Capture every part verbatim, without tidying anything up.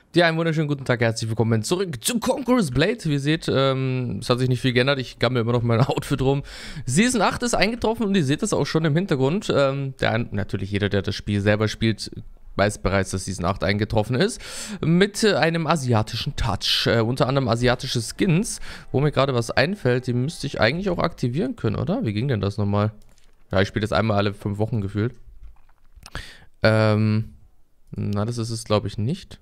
Ja, einen wunderschönen guten Tag, herzlich willkommen zurück zu Conqueror's Blade. Wie ihr seht, ähm, es hat sich nicht viel geändert, ich gammel immer noch mein Outfit rum. Season acht ist eingetroffen und ihr seht das auch schon im Hintergrund. Ähm, der, natürlich jeder, der das Spiel selber spielt, weiß bereits, dass Season acht eingetroffen ist. Mit äh, einem asiatischen Touch, äh, unter anderem asiatische Skins. Wo mir gerade was einfällt, die müsste ich eigentlich auch aktivieren können, oder? Wie ging denn das nochmal? Ja, ich spiele das einmal alle fünf Wochen gefühlt. Ähm, na, das ist es glaube ich nicht.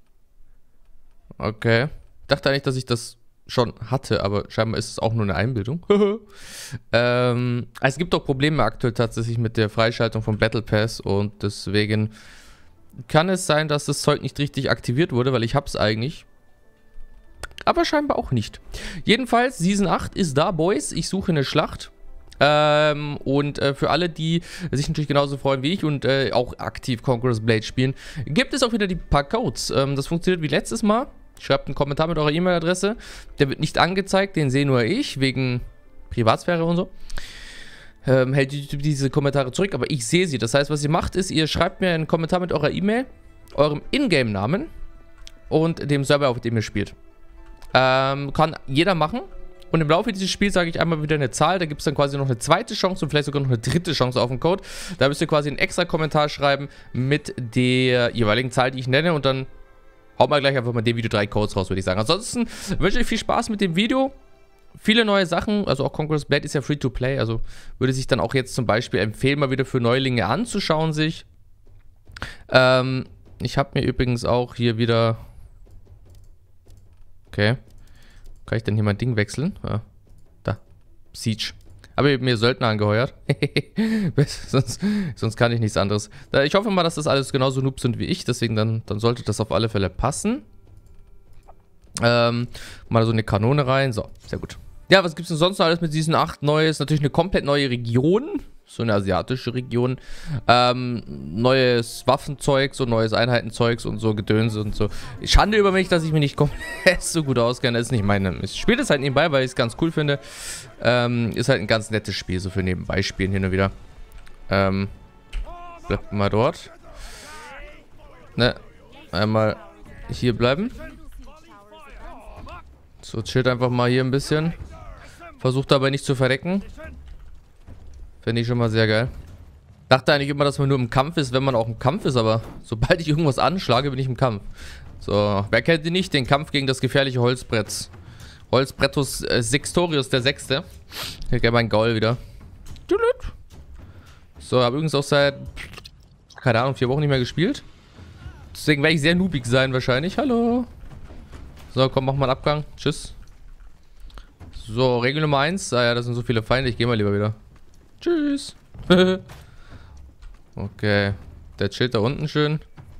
Okay. Ich dachte eigentlich, dass ich das schon hatte, aber scheinbar ist es auch nur eine Einbildung. ähm, es gibt auch Probleme aktuell tatsächlich mit der Freischaltung von Battle Pass und deswegen kann es sein, dass das Zeug nicht richtig aktiviert wurde, weil ich hab's eigentlich. Aber scheinbar auch nicht. Jedenfalls, Season acht ist da, Boys. Ich suche eine Schlacht. Ähm, und äh, für alle, die sich natürlich genauso freuen wie ich und äh, auch aktiv Conqueror's Blade spielen, gibt es auch wieder die paar Codes. Ähm, das funktioniert wie letztes Mal. Schreibt einen Kommentar mit eurer E-Mail-Adresse. Der wird nicht angezeigt, den sehe nur ich, wegen Privatsphäre und so. Ähm, hält YouTube diese Kommentare zurück, aber ich sehe sie. Das heißt, was ihr macht, ist, ihr schreibt mir einen Kommentar mit eurer E-Mail, eurem Ingame-Namen und dem Server, auf dem ihr spielt. Ähm, kann jeder machen. Und im Laufe dieses Spiels sage ich einmal wieder eine Zahl, da gibt es dann quasi noch eine zweite Chance und vielleicht sogar noch eine dritte Chance auf den Code. Da müsst ihr quasi einen extra Kommentar schreiben mit der jeweiligen Zahl, die ich nenne und dann haut mal gleich einfach mal dem Video drei Codes raus, würde ich sagen. Ansonsten wünsche ich viel Spaß mit dem Video. Viele neue Sachen, also auch Conqueror's Blade ist ja free to play, also würde sich dann auch jetzt zum Beispiel empfehlen, mal wieder für Neulinge anzuschauen sich. Ähm, ich habe mir übrigens auch hier wieder... Okay. Kann ich denn hier mein Ding wechseln? Ja. Da. Siege. Aber ich habe mir Söldner angeheuert. sonst, sonst kann ich nichts anderes. Ich hoffe mal, dass das alles genauso Noobs sind wie ich. Deswegen dann, dann sollte das auf alle Fälle passen. Ähm, mal so eine Kanone rein. So, sehr gut. Ja, was gibt es denn sonst noch alles mit Season acht Neues? Natürlich eine komplett neue Region. So eine asiatische Region. Ähm, neues Waffenzeug, so neues Einheitenzeugs und so Gedöns und so. Schande über mich, dass ich mich nicht komplett so gut auskenne. Das ist nicht meine. Ich spiele das halt nebenbei, weil ich es ganz cool finde. Ähm, ist halt ein ganz nettes Spiel, so für nebenbei spielen hin und wieder. Ähm, bleibt mal dort. Ne, einmal hier bleiben. So, chillt einfach mal hier ein bisschen. Versucht dabei nicht zu verrecken. Finde ich schon mal sehr geil. Dachte eigentlich immer, dass man nur im Kampf ist, wenn man auch im Kampf ist, aber sobald ich irgendwas anschlage, bin ich im Kampf. So, wer kennt ihn nicht? Den Kampf gegen das gefährliche Holzbrett. Holzbrettus äh, Sextorius, der Sechste. Hier gerne mein Gaul wieder. So, habe übrigens auch seit, keine Ahnung, vier Wochen nicht mehr gespielt. Deswegen werde ich sehr noobig sein wahrscheinlich. Hallo. So, komm, mach mal einen Abgang. Tschüss. So, Regel Nummer eins. Ah ja, das sind so viele Feinde. Ich gehe mal lieber wieder. Tschüss. Okay. Der chillt da unten schön.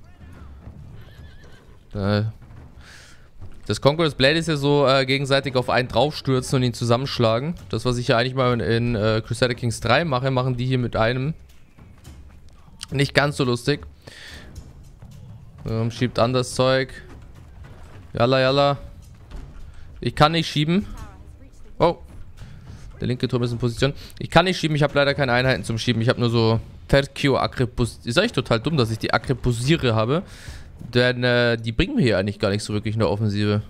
Das Conqueror's Blade ist ja so äh, gegenseitig auf einen draufstürzen und ihn zusammenschlagen. Das, was ich ja eigentlich mal in, in äh, Crusader Kings drei mache, machen die hier mit einem. Nicht ganz so lustig. Ähm, schiebt an das Zeug. Jalla, jalla. Ich kann nicht schieben. Oh. Der linke Turm ist in Position. Ich kann nicht schieben, ich habe leider keine Einheiten zum Schieben. Ich habe nur so Tercio Akrepus. Ist eigentlich total dumm, dass ich die Akrepusiere habe. Denn äh, die bringen mir hier eigentlich gar nicht so wirklich in der Offensive.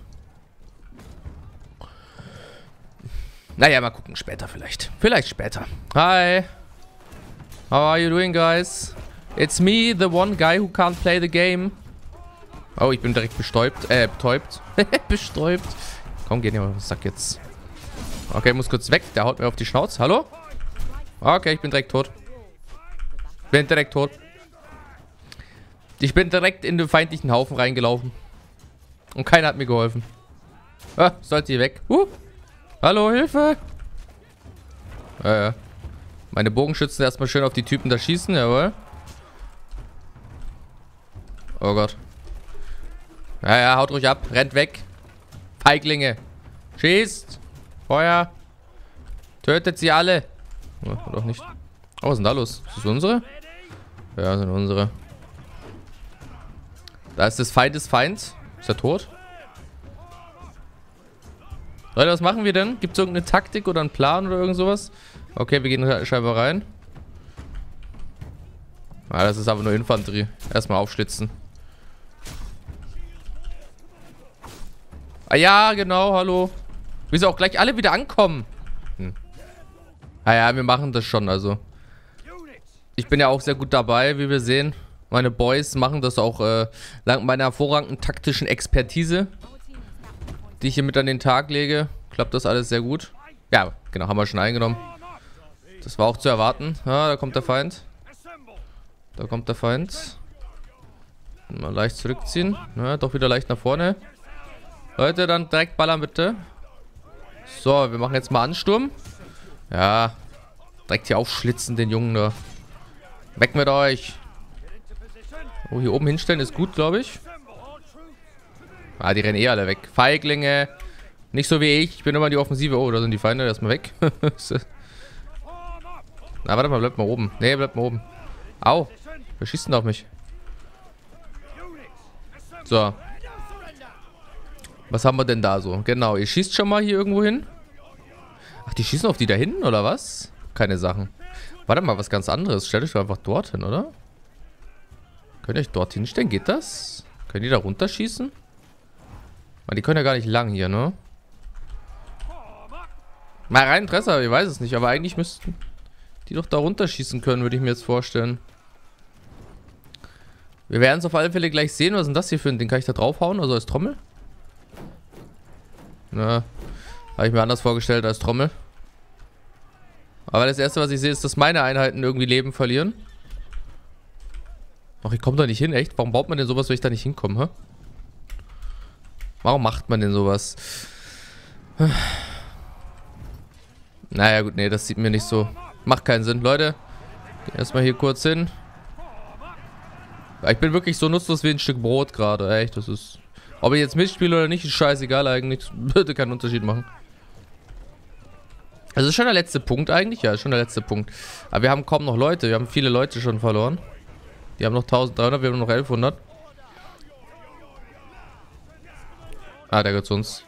Naja, mal gucken, später vielleicht. Vielleicht später. Hi. How are you doing, guys? It's me, the one guy who can't play the game. Oh, ich bin direkt bestäubt. Äh, betäubt. Bestäubt. Komm, geh nicht mal. Sag jetzt. Okay, muss kurz weg. Der haut mir auf die Schnauze. Hallo? Okay, ich bin direkt tot. Bin direkt tot. Ich bin direkt in den feindlichen Haufen reingelaufen. Und keiner hat mir geholfen. Ah, sollte hier weg. Uh. Hallo, Hilfe. Ja, ja. Meine Bogenschützen erstmal schön auf die Typen da schießen. Jawohl. Oh Gott. Ja, ja, haut ruhig ab. Rennt weg. Feiglinge. Schießt. Feuer. Tötet sie alle. Oh, oder auch nicht. Oh, was ist denn da los? Ist das unsere? Ja, das sind unsere. Da ist das Feind des Feinds. Ist er tot? Leute, was machen wir denn? Gibt es irgendeine Taktik oder einen Plan oder irgend sowas? Okay, wir gehen scheinbar rein. Ah, das ist aber nur Infanterie. Erstmal aufschlitzen. Ah ja, genau, hallo. Wir sollen auch gleich alle wieder ankommen. Hm. Ah ja, wir machen das schon, also. Ich bin ja auch sehr gut dabei, wie wir sehen. Meine Boys machen das auch äh, dank meiner hervorragenden taktischen Expertise, die ich hier mit an den Tag lege. Klappt das alles sehr gut. Ja, genau, haben wir schon eingenommen. Das war auch zu erwarten. Ja, da kommt der Feind. Da kommt der Feind. Mal leicht zurückziehen. Ja, doch wieder leicht nach vorne. Leute, dann direkt ballern bitte. So, wir machen jetzt mal Ansturm. Ja, direkt hier aufschlitzen, den Jungen da. Weg mit euch. Oh, hier oben hinstellen ist gut, glaube ich. Ah, die rennen eh alle weg. Feiglinge. Nicht so wie ich. Ich bin immer die Offensive. Oh, da sind die Feinde. Erstmal weg. Na, warte mal. Bleibt mal oben. Nee, bleibt mal oben. Au. Wer schießt denn auf mich? So. Was haben wir denn da so? Genau. Ihr schießt schon mal hier irgendwo hin. Ach, die schießen auf die da hinten, oder was? Keine Sachen. Warte mal, was ganz anderes. Stellt euch doch einfach dorthin, oder? Könnt ihr euch dorthin stellen? Geht das? Können die da runterschießen? Ah, die können ja gar nicht lang hier, ne? Mal rein Interesse, ich weiß es nicht. Aber eigentlich müssten die doch da runterschießen können, würde ich mir jetzt vorstellen. Wir werden es auf alle Fälle gleich sehen. Was ist denn das hier für ein Ding? Kann ich da draufhauen? Also als Trommel? Na, habe ich mir anders vorgestellt als Trommel. Aber das erste, was ich sehe, ist, dass meine Einheiten irgendwie Leben verlieren. Ach, ich komme da nicht hin, echt? Warum baut man denn sowas, wenn ich da nicht hinkomme, hä? Warum macht man denn sowas? Naja, gut, nee, das sieht mir nicht so. Macht keinen Sinn, Leute. Gehen erstmal hier kurz hin. Ich bin wirklich so nutzlos wie ein Stück Brot gerade, echt. Das ist. Ob ich jetzt mitspiele oder nicht, ist scheißegal eigentlich. Das würde keinen Unterschied machen. Also ist schon der letzte Punkt eigentlich. Ja, ist schon der letzte Punkt. Aber wir haben kaum noch Leute. Wir haben viele Leute schon verloren. Die haben noch eintausenddreihundert, wir haben noch elfhundert. Ah, der gehört zu uns.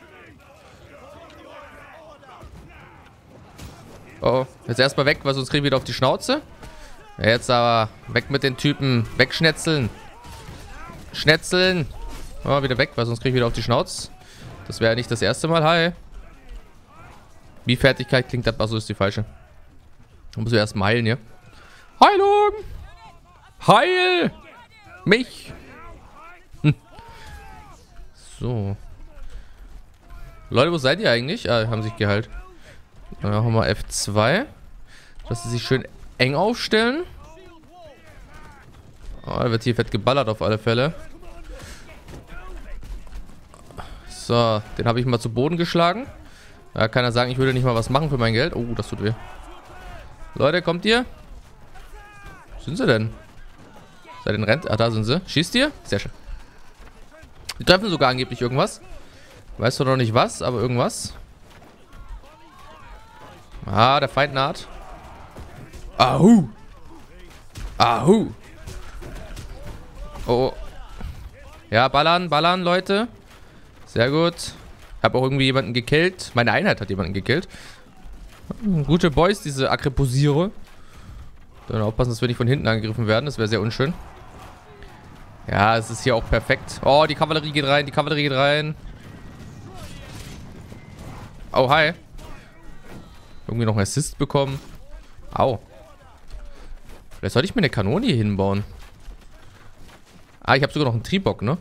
Oh, jetzt erstmal weg, weil sonst kriegen wir wieder auf die Schnauze. Jetzt aber weg mit den Typen. Wegschnetzeln. Schnetzeln. Oh, wieder weg, weil sonst kriegen wir wieder auf die Schnauze. Das wäre ja nicht das erste Mal. Hi. Wie Fertigkeit klingt das? Achso, ist die falsche. Da müssen wir erstmal heilen hier. Heilung! Heil! Mich! Hm. So. Leute, wo seid ihr eigentlich? Ah, haben sich geheilt. Dann machen wir F zwei. Dass sie sich schön eng aufstellen. Oh, da wird hier fett geballert auf alle Fälle. So, den habe ich mal zu Boden geschlagen. Da kann er sagen, ich würde nicht mal was machen für mein Geld. Oh, das tut weh. Leute, kommt ihr? Wo sind sie denn? Seid ihr rennt? Ah, da sind sie. Schießt ihr? Sehr schön. Die treffen sogar angeblich irgendwas. Weißt du noch nicht was, aber irgendwas. Ah, der Feind naht. Ahu. Ahu. Oh. Ja, ballern, ballern, Leute. Sehr gut. Habe auch irgendwie jemanden gekillt. Meine Einheit hat jemanden gekillt. Gute Boys, diese Akreposiere. Dann aufpassen, dass wir nicht von hinten angegriffen werden. Das wäre sehr unschön. Ja, es ist hier auch perfekt. Oh, die Kavallerie geht rein. Die Kavallerie geht rein. Oh, hi. Irgendwie noch einen Assist bekommen. Au. Vielleicht sollte ich mir eine Kanone hier hinbauen. Ah, ich habe sogar noch einen Triebock, ne?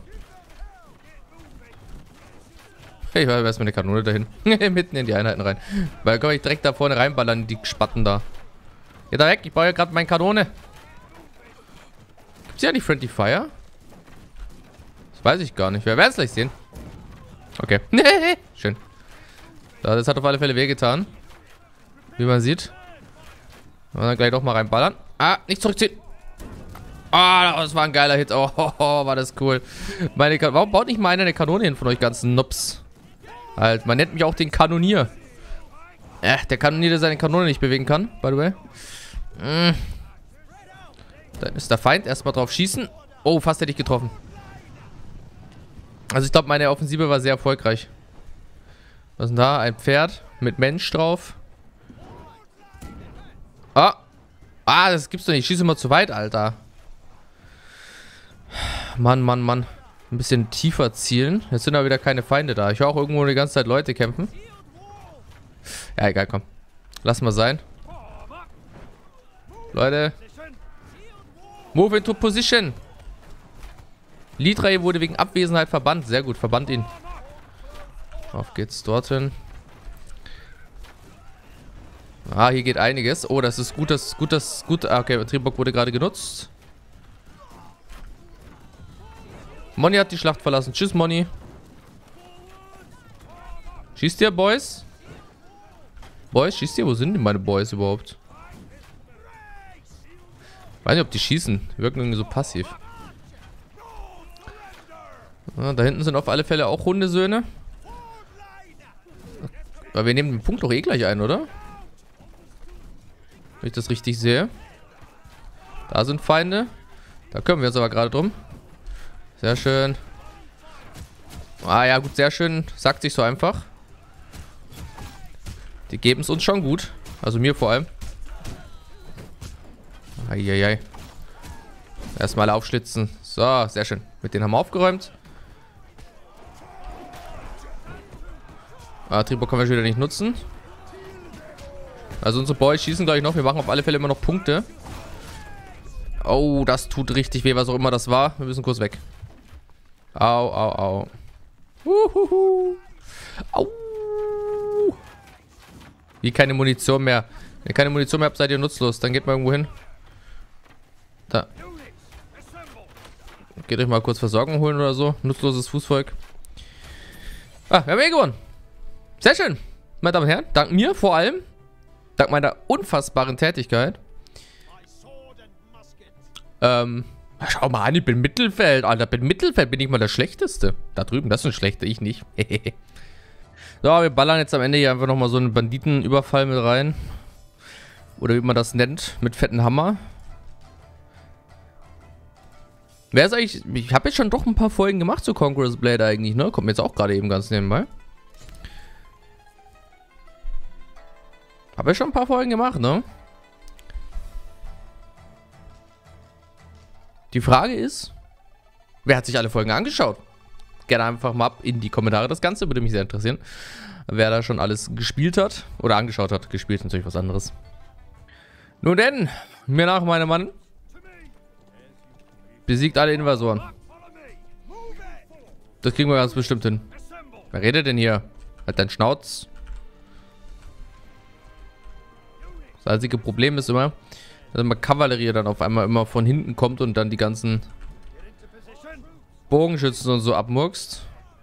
Ich war erstmal eine Kanone dahin. Mitten in die Einheiten rein. Weil kann ich direkt da vorne reinballern, die Spatten da. Geht da weg, ich baue ja gerade meine Kanone. Gibt's ja nicht Friendly Fire? Das weiß ich gar nicht. Wir werden es gleich sehen. Okay. Schön. Das hat auf alle Fälle wehgetan. Wie man sieht. Und dann gleich doch mal reinballern. Ah, nicht zurückziehen. Ah, oh, das war ein geiler Hit. Oh, oh, oh, war das cool. Meine Kan Warum baut nicht mal einer eine Kanone hin von euch ganzen Nubs? Halt, man nennt mich auch den Kanonier. Äh, der Kanonier, der seine Kanone nicht bewegen kann, by the way. Mm. Dann ist der Feind. Erstmal drauf schießen. Oh, fast hätte ich getroffen. Also ich glaube, meine Offensive war sehr erfolgreich. Was ist denn da? Ein Pferd mit Mensch drauf. Ah. Ah, das gibt's doch nicht. Ich schieße immer zu weit, Alter. Mann, Mann, Mann. ein bisschen tiefer zielen. Jetzt sind aber wieder keine Feinde da. Ich höre auch irgendwo die ganze Zeit Leute kämpfen. Ja, egal, komm. Lass mal sein. Leute. Move into position. Litra wurde wegen Abwesenheit verbannt. Sehr gut, verbannt ihn. Auf geht's dorthin. Ah, hier geht einiges. Oh, das ist gut, das ist gut, das ist gut. Ah, okay, Tribok wurde gerade genutzt. Moni hat die Schlacht verlassen. Tschüss, Moni. Schießt ihr, Boys? Boys, schießt ihr? Wo sind denn meine Boys überhaupt? Ich weiß nicht, ob die schießen. Die wirken irgendwie so passiv. Ah, da hinten sind auf alle Fälle auch Hundesöhne. Aber wir nehmen den Punkt doch eh gleich ein, oder? Wenn ich das richtig sehe. Da sind Feinde. Da kümmern wir uns aber gerade drum. Sehr schön. Ah ja, gut, sehr schön. Sagt sich so einfach. Die geben es uns schon gut. Also mir vor allem. Eieiei. Erstmal aufschlitzen. So, sehr schön. Mit denen haben wir aufgeräumt. Ah, Tribok können wir schon wieder nicht nutzen. Also unsere Boys schießen gleich noch. Wir machen auf alle Fälle immer noch Punkte. Oh, das tut richtig weh, was auch immer das war. Wir müssen kurz weg. Au, au, au. Uhuhu. Au. Wie keine Munition mehr. Wenn ihr keine Munition mehr habt, seid ihr nutzlos. Dann geht mal irgendwo hin. Da. Geht euch mal kurz Versorgung holen oder so. Nutzloses Fußvolk. Ah, wir haben eh gewonnen. Sehr schön. Meine Damen und Herren, dank mir vor allem. Dank meiner unfassbaren Tätigkeit. Ähm, schau mal an, ich bin Mittelfeld. Alter, bin Mittelfeld bin ich mal der Schlechteste. Da drüben, das ist ein Schlechter, ich nicht. So, wir ballern jetzt am Ende hier einfach nochmal so einen Banditenüberfall mit rein. Oder wie man das nennt, mit fetten Hammer. Wer ist eigentlich... Ich habe jetzt schon doch ein paar Folgen gemacht zu Conqueror's Blade eigentlich, ne? Kommt mir jetzt auch gerade eben ganz nebenbei. Habe ich schon ein paar Folgen gemacht, ne? Die Frage ist, wer hat sich alle Folgen angeschaut? Gerne einfach mal ab in die Kommentare. Das Ganze würde mich sehr interessieren. Wer da schon alles gespielt hat oder angeschaut hat. Gespielt ist natürlich was anderes. Nun denn, mir nach, meine Mann. Besiegt alle Invasoren. Das kriegen wir ganz bestimmt hin. Wer redet denn hier? Halt dein Schnauz. Das einzige Problem ist immer, dass immer Kavallerie dann auf einmal immer von hinten kommt und dann die ganzen Bogenschützen und so abmurkst.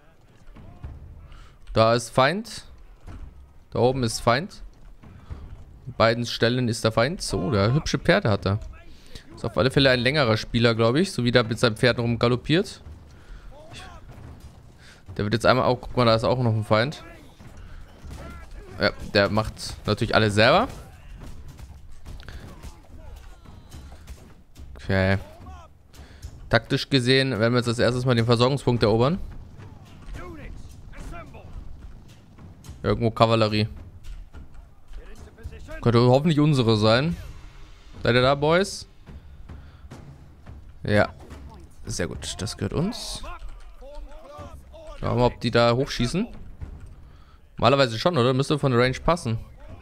Da ist Feind. Da oben ist Feind. An beiden Stellen ist der Feind. So, der hübsche Pferde hat er. Ist auf alle Fälle ein längerer Spieler, glaube ich. So wie der mit seinem Pferd rumgaloppiert. Der wird jetzt einmal auch... Guck mal, da ist auch noch ein Feind. Ja, der macht natürlich alle selber. Okay. Taktisch gesehen werden wir jetzt als erstes mal den Versorgungspunkt erobern. Irgendwo Kavallerie. Könnte hoffentlich unsere sein. Seid ihr da, Boys? Ja. Sehr gut. Das gehört uns. Schauen wir mal, ob die da hochschießen. Normalerweise schon, oder? Müsste von der Range passen.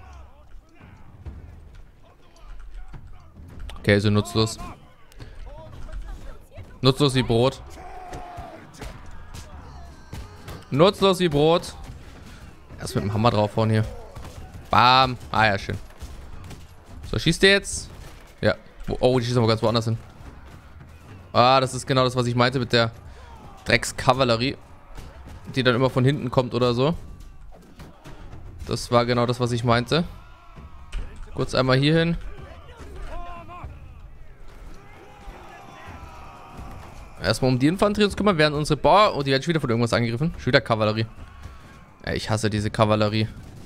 Okay, sind nutzlos. Nutzlos wie Brot. Nutzlos wie Brot. Erst mit dem Hammer draufhauen hier. Bam. Ah ja, schön. So, schießt der jetzt? Ja. Oh, die schießt aber ganz woanders hin. Ah, das ist genau das, was ich meinte mit der Dreckskavallerie. Die dann immer von hinten kommt oder so. Das war genau das, was ich meinte. Kurz einmal hier hin. Erstmal um die Infanterie zu kümmern, während unsere Boah, oh, die werden schon wieder von irgendwas angegriffen. Schon wieder Kavallerie. Ja, ich hasse diese Kavallerie.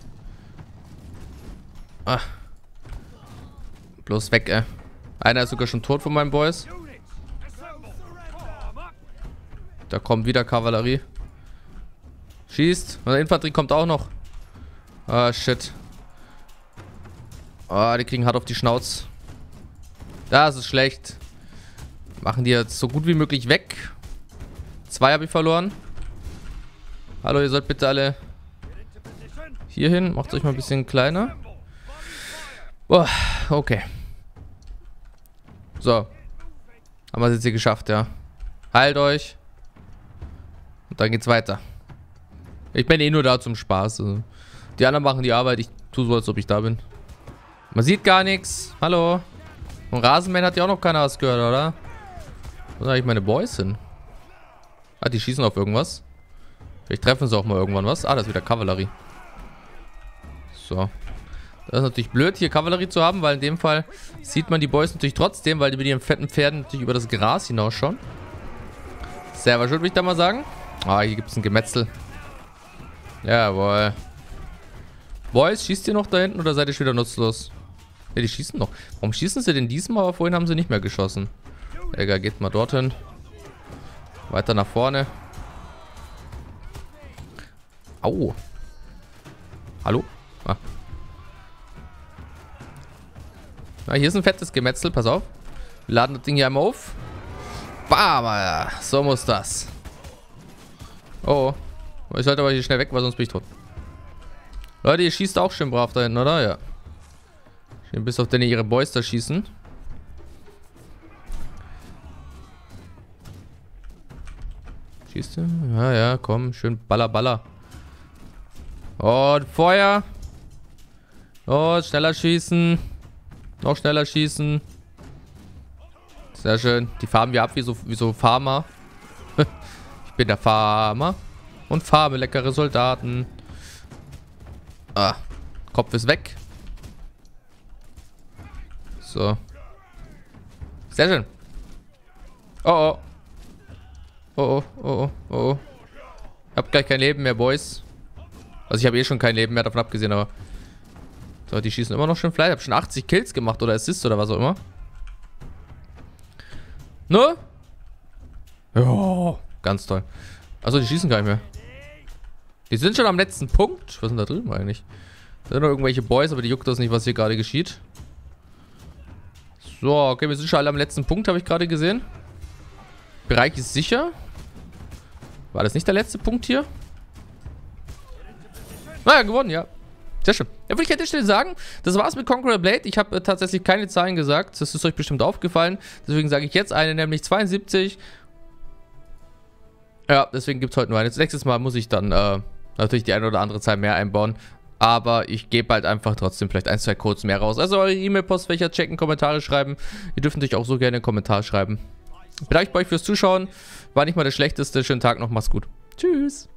Ah. Bloß weg, ey. Einer ist sogar schon tot von meinen Boys. Da kommt wieder Kavallerie. Schießt. Und die Infanterie kommt auch noch. Ah, shit. Ah, die kriegen hart auf die Schnauze. Das ist schlecht. Machen die jetzt so gut wie möglich weg. Zwei habe ich verloren. Hallo, ihr sollt bitte alle hier hin. Macht euch mal ein bisschen kleiner. Boah, okay. So. Haben wir es jetzt hier geschafft, ja. Heilt euch. Und dann geht's weiter. Ich bin eh nur da zum Spaß. Also. Die anderen machen die Arbeit. Ich tue so, als ob ich da bin. Man sieht gar nichts. Hallo. Und Rasenmähen hat ja auch noch keiner was gehört, oder? Wo sind eigentlich meine Boys hin? Ah, die schießen auf irgendwas. Vielleicht treffen sie auch mal irgendwann was. Ah, das ist wieder Kavallerie. So. Das ist natürlich blöd, hier Kavallerie zu haben, weil in dem Fall sieht man die Boys natürlich trotzdem, weil die mit ihren fetten Pferden natürlich über das Gras hinausschauen. Selber schuld, würde ich da mal sagen. Ah, hier gibt es ein Gemetzel. Jawohl. Boys, schießt ihr noch da hinten oder seid ihr schon wieder nutzlos? Ja, die schießen noch. Warum schießen sie denn diesmal? Aber vorhin haben sie nicht mehr geschossen. Egal, geht mal dorthin. Weiter nach vorne. Au. Hallo? Ah. Na, hier ist ein fettes Gemetzel. Pass auf. Wir laden das Ding hier einmal auf. Bam. So muss das. Oh. Ich sollte aber hier schnell weg, weil sonst bin ich tot. Leute, ihr schießt auch schön brav da hinten, oder? Ja. Schön, bis auf denn ihre Boys da schießen. Schießt du? Ja, ja, komm. Schön baller, baller. Und Feuer. Und schneller schießen. Noch schneller schießen. Sehr schön. Die farmen wir ab wie so, wie so Farmer. Ich bin der Farmer. Und farme leckere Soldaten. Ah. Kopf ist weg. So. Sehr schön. Oh oh. Oh oh, oh oh, oh oh. Ich hab gleich kein Leben mehr, Boys. Also ich habe eh schon kein Leben mehr, davon abgesehen, aber... So, die schießen immer noch schön Fleisch. Ich habe schon achtzig Kills gemacht oder Assists oder was auch immer. Ne? Ja, ganz toll. Achso, die schießen gar nicht mehr. Die sind schon am letzten Punkt. Was ist denn da drüben eigentlich? Da sind noch irgendwelche Boys, aber die juckt das nicht, was hier gerade geschieht. So, okay, wir sind schon alle am letzten Punkt, habe ich gerade gesehen. Bereich ist sicher. War das nicht der letzte Punkt hier? Naja, gewonnen, ja. Sehr schön. Ja, würde ich an der Stelle sagen, das war's mit Conqueror Blade. Ich habe äh, tatsächlich keine Zahlen gesagt. Das ist euch bestimmt aufgefallen. Deswegen sage ich jetzt eine, nämlich zweiundsiebzig. Ja, deswegen gibt es heute nur eine. Nächstes Mal muss ich dann äh, natürlich die eine oder andere Zahl mehr einbauen. Aber ich gebe halt einfach trotzdem vielleicht ein, zwei Codes mehr raus. Also eure E-Mail-Postfächer checken, Kommentare schreiben. Ihr dürft natürlich auch so gerne einen Kommentar schreiben. Ich bedanke mich bei euch fürs Zuschauen. War nicht mal das Schlechteste. Schönen Tag noch. Macht's gut. Tschüss.